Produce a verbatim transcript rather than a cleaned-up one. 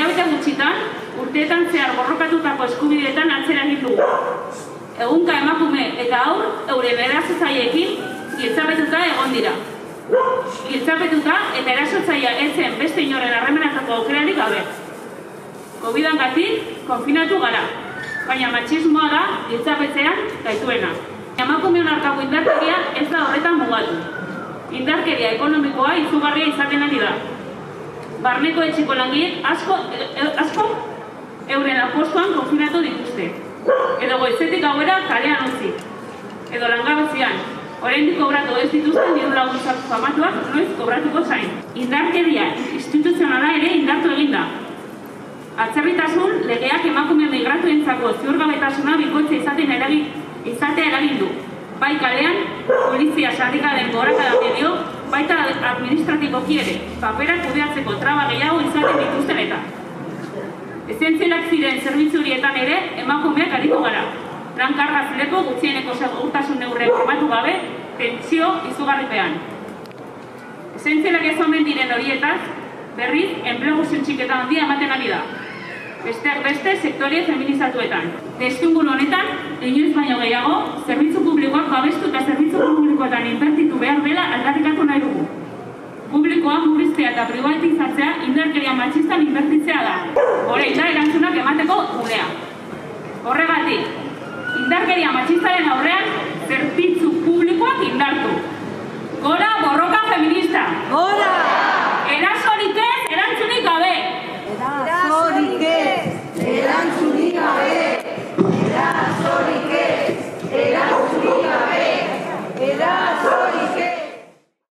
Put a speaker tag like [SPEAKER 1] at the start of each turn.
[SPEAKER 1] hilabete gutxitan, urteetan zehar borrokatutako eskubideetan atzera egin dugu. Egunka emakume eta haur euren erasotzaileekin giltzapetuta egon dira. Giltzapetuta eta erasotzailea ez zen beste inoren harremanetako aukerarik gabe. Covidangatik konfinatu gara, baina matxismoa da giltzapetzean gaituena. Emakumeon aurkako indarkeria ez da horretan mugatu. Indarkeria ekonomikoa izugarria izaten ari da. Barneko etxeko langileek asko, asko euren lanpostuan konfinatu dituzte. Edo goizetik gauera kalean utzi. Edo langabezian, oraindik kobratu ez dituzten diru laguntzak famatuak noiz kobratuko zain. Indarkeria instituzionala ere indartu egin da. Atzerritasun legeak emakume migratuentzako ziurgabetasuna bikoitza izaten eragin, izatea eragin du. Bai kalean, polizia sindikalen gorakada medio, baita administratiboki ere, paperak kudeatzeko traba gehiago izaten dituzten eta. Esentzialak ziren zerbitzurietan ere emakumeak aritu gara. Lan karga zileko gutxieneko segurtasun neurriak bermatu gabe, tentsio izugarripean. Esentzialak ez omen diren horietaz, berriz, enplegu suntziketa handia ematen ari da. Besteak beste sektore feminizatuetan. Testuinguru honetan, inoiz baino gehiago, zerbitzu publikoak babestu eta zerbitzu publikoetan inbertitu behar dela aldarrikatu nahi dugu. Publikoa murriztea eta pribatizatzea indarkeria matxistan inbertitzea da. Orain da erantzunak emateko unea. Horregatik, indarkeria matxistaren aurrean zerbitzu publikoak indartu. Gora borro